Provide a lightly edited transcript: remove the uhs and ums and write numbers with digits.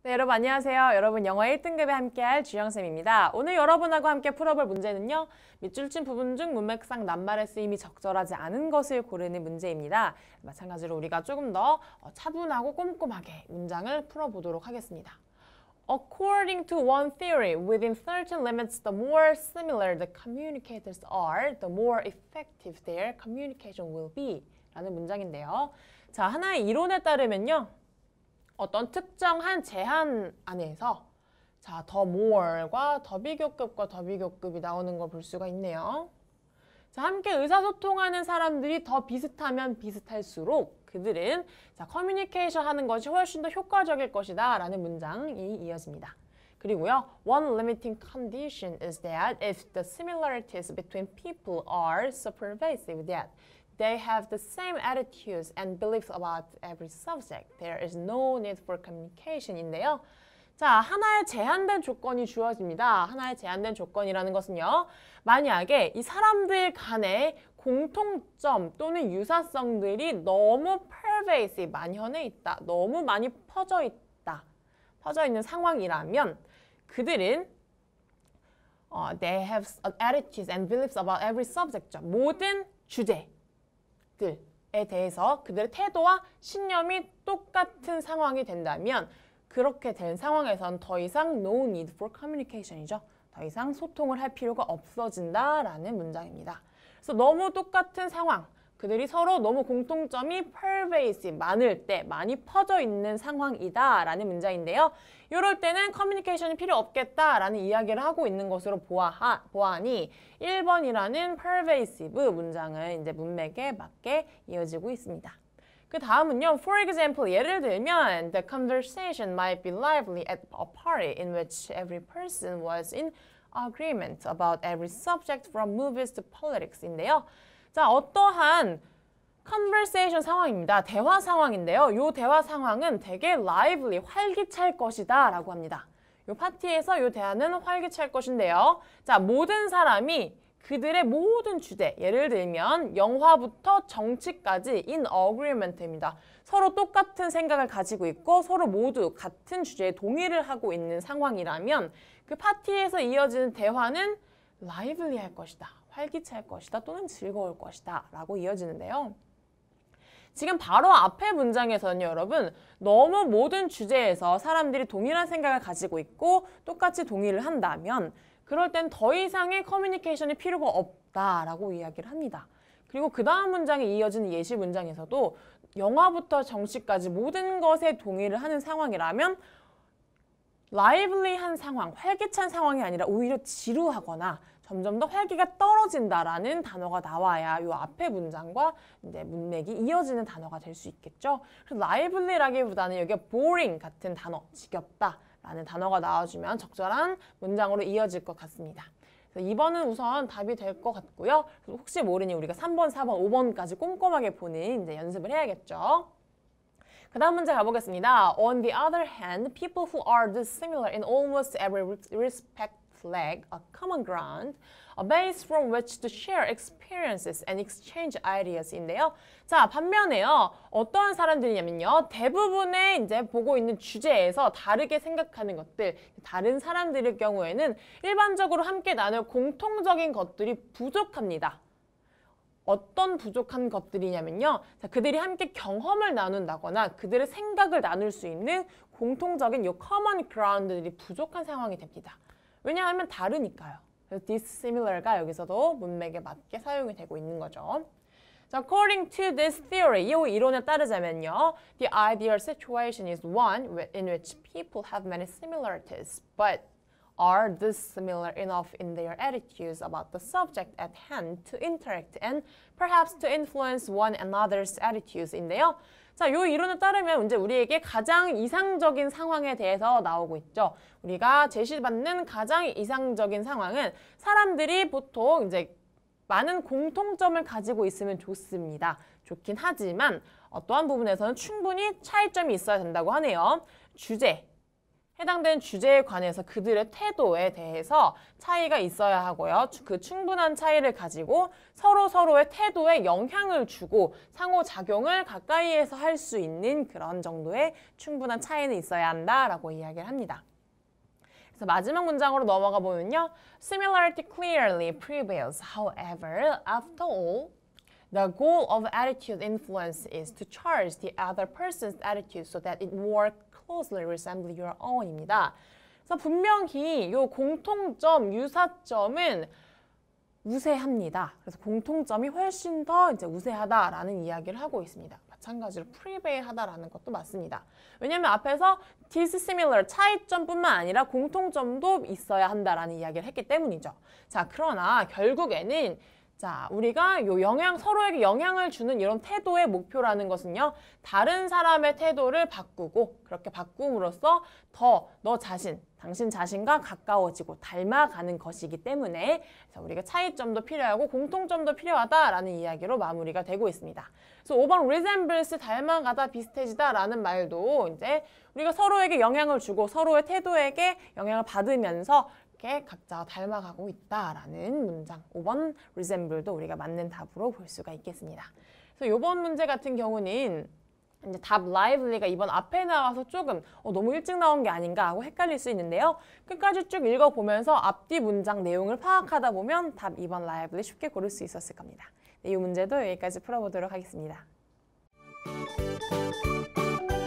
네, 여러분 안녕하세요. 여러분 영어 1등급에 함께할 주영쌤입니다. 오늘 여러분하고 함께 풀어볼 문제는요. 밑줄 친 부분 중 문맥상 낱말의 쓰임이 적절하지 않은 것을 고르는 문제입니다. 마찬가지로 우리가 조금 더 차분하고 꼼꼼하게 문장을 풀어보도록 하겠습니다. According to one theory, within certain limits, the more similar the communicators are, the more effective their communication will be. 라는 문장인데요. 자, 하나의 이론에 따르면요. 어떤 특정한 제한 안에서 자, the more과 더 비교급과 더 비교급이 나오는 걸 볼 수가 있네요. 자, 함께 의사소통하는 사람들이 더 비슷하면 비슷할수록 그들은 자, 커뮤니케이션 하는 것이 훨씬 더 효과적일 것이다 라는 문장이 이어집니다. 그리고요, one limiting condition is that if the similarities between people are so pervasive that they have the same attitudes and beliefs about every subject, there is no need for communication인데요. 자, 하나의 제한된 조건이 주어집니다. 하나의 제한된 조건이라는 것은요. 만약에 이 사람들 간의 공통점 또는 유사성들이 너무 pervasive, 만연해 있다. 너무 많이 퍼져 있다. 퍼져 있는 상황이라면 그들은 they have attitudes and beliefs about every subject. 모든 주제들에 대해서 그들의 태도와 신념이 똑같은 상황이 된다면 그렇게 된 상황에선 더 이상 no need for communication이죠. 더 이상 소통을 할 필요가 없어진다라는 문장입니다. 그래서 너무 똑같은 상황, 그들이 서로 너무 공통점이 pervasive, 많을 때, 많이 퍼져 있는 상황이다라는 문장인데요. 이럴 때는 커뮤니케이션이 필요 없겠다라는 이야기를 하고 있는 것으로 보아하니 1번이라는 pervasive 문장은 이제 문맥에 맞게 이어지고 있습니다. 그 다음은요, for example, 예를 들면 the conversation might be lively at a party in which every person was in agreement about every subject from movies to politics인데요. 자, 어떠한 conversation 상황입니다. 대화 상황인데요. 이 대화 상황은 되게 lively, 활기찰 것이다 라고 합니다. 이 파티에서 이 대화는 활기찰 것인데요. 자, 모든 사람이 그들의 모든 주제, 예를 들면 영화부터 정치까지 in agreement입니다. 서로 똑같은 생각을 가지고 있고 서로 모두 같은 주제에 동의를 하고 있는 상황이라면 그 파티에서 이어지는 대화는 lively할 것이다, 활기찰 것이다 또는 즐거울 것이다 라고 이어지는데요. 지금 바로 앞의 문장에서는 여러분 너무 모든 주제에서 사람들이 동일한 생각을 가지고 있고 똑같이 동의를 한다면 그럴 땐 더 이상의 커뮤니케이션이 필요가 없다라고 이야기를 합니다. 그리고 그 다음 문장에 이어지는 예시 문장에서도 영화부터 정치까지 모든 것에 동의를 하는 상황이라면 lively한 상황, 활기찬 상황이 아니라 오히려 지루하거나 점점 더 활기가 떨어진다라는 단어가 나와야 이 앞의 문장과 이제 문맥이 이어지는 단어가 될 수 있겠죠. 그래서 lively라기보다는 여기가 boring 같은 단어, 지겹다 라는 단어가 나와주면 적절한 문장으로 이어질 것 같습니다. 그래서 2번은 우선 답이 될 것 같고요. 혹시 모르니 우리가 3번, 4번, 5번까지 꼼꼼하게 보는 이제 연습을 해야겠죠. 그 다음 문제 가보겠습니다. On the other hand, people who are dissimilar in almost every respect lack a common ground, a base from which to share experiences and exchange ideas인데요. 자, 반면에요. 어떠한 사람들이냐면요. 대부분의 이제 보고 있는 주제에서 다르게 생각하는 것들, 다른 사람들의 경우에는 일반적으로 함께 나눌 공통적인 것들이 부족합니다. 어떤 부족한 것들이냐면요. 자, 그들이 함께 경험을 나눈다거나 그들의 생각을 나눌 수 있는 공통적인 요 common ground들이 부족한 상황이 됩니다. 왜냐하면 다르니까요. 그래서 dissimilar가 여기서도 문맥에 맞게 사용이 되고 있는 거죠. 자, according to this theory, 이 이론에 따르자면요. The ideal situation is one in which people have many similarities, but are dissimilar enough in their attitudes about the subject at hand to interact and perhaps to influence one another's attitudes인데요. 자, 이 이론에 따르면 이제 우리에게 가장 이상적인 상황에 대해서 나오고 있죠. 우리가 제시받는 가장 이상적인 상황은 사람들이 보통 이제 많은 공통점을 가지고 있으면 좋습니다. 좋긴 하지만 어떠한 부분에서는 충분히 차이점이 있어야 된다고 하네요. 주제, 해당된 주제에 관해서 그들의 태도에 대해서 차이가 있어야 하고요. 그 충분한 차이를 가지고 서로의 태도에 영향을 주고 상호작용을 가까이에서 할 수 있는 그런 정도의 충분한 차이는 있어야 한다라고 이야기를 합니다. 그래서 마지막 문장으로 넘어가 보면요. Similarity clearly prevails. However, after all, the goal of attitude influence is to charge the other person's attitude so that it more closely resembles your own입니다. 그래서 분명히 이 공통점, 유사점은 우세합니다. 그래서 공통점이 훨씬 더 이제 우세하다라는 이야기를 하고 있습니다. 마찬가지로 prevail하다라는 것도 맞습니다. 왜냐하면 앞에서 dissimilar, 차이점뿐만 아니라 공통점도 있어야 한다라는 이야기를 했기 때문이죠. 자, 그러나 결국에는 자, 우리가 서로에게 영향을 주는 이런 태도의 목표라는 것은요, 다른 사람의 태도를 바꾸고, 그렇게 바꿈으로써 더 너 자신, 당신 자신과 가까워지고 닮아가는 것이기 때문에 그래서 우리가 차이점도 필요하고 공통점도 필요하다라는 이야기로 마무리가 되고 있습니다. 그래서 5번 resembles, 닮아가다, 비슷해지다라는 말도 이제 우리가 서로에게 영향을 주고 서로의 태도에게 영향을 받으면서 각자 닮아가고 있다라는 문장 5번 resemble도 우리가 맞는 답으로 볼 수가 있겠습니다. 그래서 이번 문제 같은 경우는 이제 답 lively가 이번 앞에 나와서 조금 너무 일찍 나온 게 아닌가 하고 헷갈릴 수 있는데요. 끝까지 쭉 읽어보면서 앞뒤 문장 내용을 파악하다 보면 답 2번 lively 쉽게 고를 수 있었을 겁니다. 네, 이 문제도 여기까지 풀어보도록 하겠습니다.